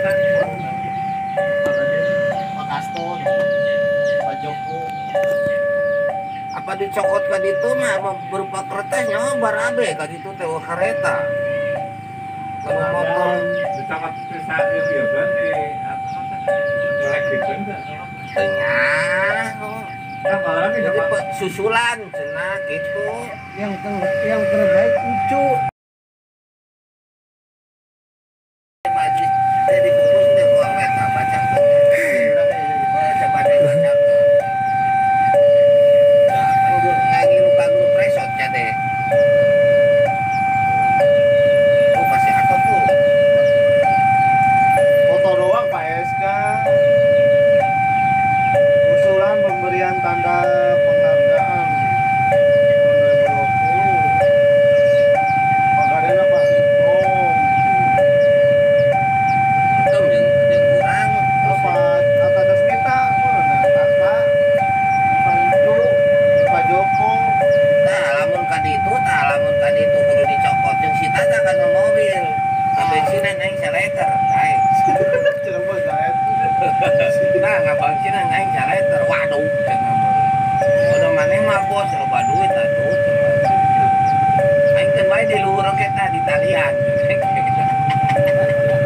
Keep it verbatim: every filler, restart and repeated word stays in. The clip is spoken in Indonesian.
Pak Kaston, Pak Joko. Apa dicokot ka ditu mah berupa kertasnya barabe ka ditu teh kereta. Kalau motor dicokot pisah itu ya kan eh apa namanya? Jelek gitu enggak? tengah. Nah, malah ini Jadi dapat pe- susulan cenah gitu. Yang ter yang terbaik lucu. Baju jadi bungkus deh gua weta baca. Baca baca baca. Ngangi luka grup resort ya deh. Oh pasti aku tuh. Foto doang Pak S K. Usulan pemberian tanda penghargaan tahun dua ribu dua puluh. Pagadena Pak Niprom. Itu yang yang kurang. Oh, Pak Tata Dasmita, mana? Tata, Pak Ijo, Pak Joko. Tah lamun ka ditu, tah lamun ka ditu kudu dicokot jeung si Tata kana mobil. Ka bensinan aing saleter, aing. Cenah mah gaet. Nah, ngabansinan aing saleter. Waduh, cenah mah. Udah maneh mah bos loba duit atuh. Aing teh bae di luhur oge tah di talian.